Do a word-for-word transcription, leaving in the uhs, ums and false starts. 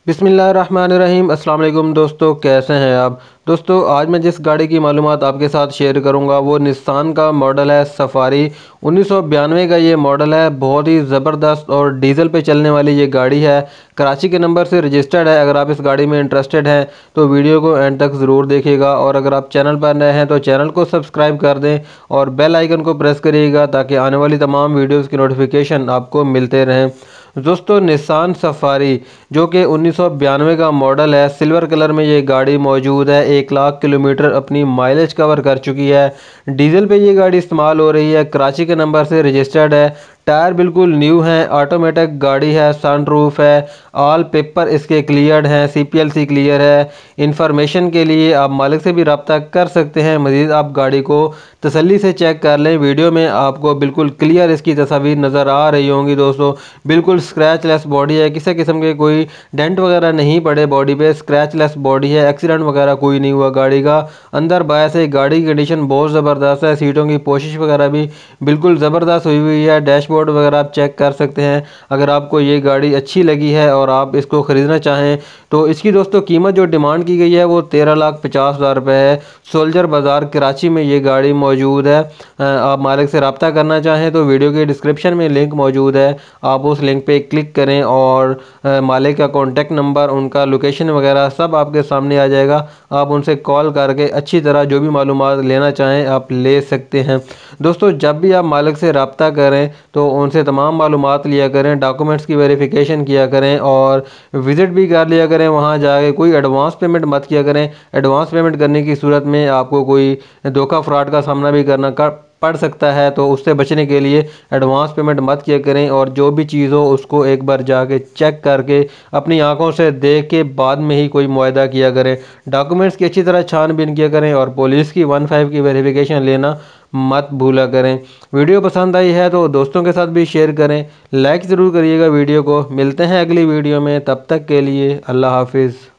बिस्मिल्लाहिर्रहमानिर्रहीम। अस्सलाम वालेकुम दोस्तों, कैसे हैं आप दोस्तों। आज मैं जिस गाड़ी की मालूमात आपके साथ शेयर करूंगा वो निस्सान का मॉडल है सफारी। उन्नीस सौ बयानवे का ये मॉडल है। बहुत ही ज़बरदस्त और डीजल पे चलने वाली ये गाड़ी है। कराची के नंबर से रजिस्टर्ड है। अगर आप इस गाड़ी में इंटरेस्टेड हैं तो वीडियो को एंड तक ज़रूर देखिएगा, और अगर आप चैनल पर नए हैं तो चैनल को सब्सक्राइब कर दें और बेल आइकन को प्रेस करिएगा ताकि आने वाली तमाम वीडियोज़ की नोटिफिकेशन आपको मिलते रहें। दोस्तों, निस्सान सफारी जो कि उन्नीस सौ बयानवे का मॉडल है, सिल्वर कलर में ये गाड़ी मौजूद है। एक लाख किलोमीटर अपनी माइलेज कवर कर चुकी है। डीजल पे ये गाड़ी इस्तेमाल हो रही है। कराची के नंबर से रजिस्टर्ड है। टायर बिल्कुल न्यू हैं। ऑटोमेटिक गाड़ी है। सनरूफ है। ऑल पेपर इसके क्लियर्ड हैं। सीपीएलसी क्लियर है। इंफॉर्मेशन के लिए आप मालिक से भी रब्ता कर सकते हैं। मज़ीद आप गाड़ी को तसल्ली से चेक कर लें। वीडियो में आपको बिल्कुल क्लियर इसकी तस्वीर नज़र आ रही होंगी दोस्तों। बिल्कुल स्क्रैच लेस बॉडी है। किसी किस्म के कोई डेंट वगैरह नहीं पड़े बॉडी पे। स्क्रैच लेस बॉडी है। एक्सीडेंट वगैरह कोई नहीं हुआ गाड़ी का। अंदर बाहर से गाड़ी की कंडीशन बहुत ज़बरदस्त है। सीटों की पोशिश वगैरह भी बिल्कुल ज़बरदस्त हुई हुई है। डैशबोर्ड वगैरह आप चेक कर सकते हैं। अगर आपको ये गाड़ी अच्छी लगी है और आप इसको ख़रीदना चाहें तो इसकी दोस्तों कीमत जो डिमांड की गई है वो तेरह लाख पचास हज़ार रुपये है। सोल्जर बाज़ार कराची में ये गाड़ी मौजूद है। आप मालिक से रब्ता करना चाहें तो वीडियो के डिस्क्रिप्शन में लिंक मौजूद है। आप उस लिंक पे क्लिक करें और मालिक का कॉन्टेक्ट नंबर, उनका लोकेशन वगैरह सब आपके सामने आ जाएगा। आप उनसे कॉल करके अच्छी तरह जो भी मालूमात लेना चाहें आप ले सकते हैं। दोस्तों, जब भी आप मालिक से रब्ता करें तो उनसे तमाम मालूमात लिया करें, डॉक्यूमेंट्स की वेरिफिकेशन किया करें और विज़िट भी कर लिया करें। वहाँ जाके कोई एडवांस पेमेंट मत किया करें। एडवांस पेमेंट करने की सूरत में आपको कोई धोखा फ्रॉड का सामना भी करना कर पड़ सकता है, तो उससे बचने के लिए एडवांस पेमेंट मत किया करें। और जो भी चीज़ हो उसको एक बार जाके चेक करके अपनी आंखों से देख के बाद में ही कोई मुआहदा किया करें। डॉक्यूमेंट्स की अच्छी तरह छानबीन किया करें और पुलिस की वन फाइव की वेरिफिकेशन लेना मत भूला करें। वीडियो पसंद आई है तो दोस्तों के साथ भी शेयर करें। लाइक ज़रूर करिएगा वीडियो को। मिलते हैं अगली वीडियो में, तब तक के लिए अल्लाह हाफिज़।